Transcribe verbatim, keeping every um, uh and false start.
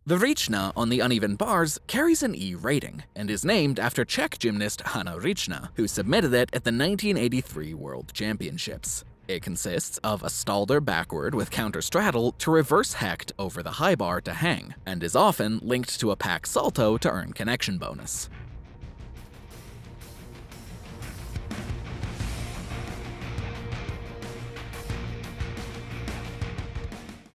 The Ricna on the uneven bars carries an E rating and is named after Czech gymnast Hanna Ricna, who submitted it at the nineteen eighty-three World Championships. It consists of a Stalder backward with counter straddle to reverse hecht over the high bar to hang, and is often linked to a pack salto to earn connection bonus.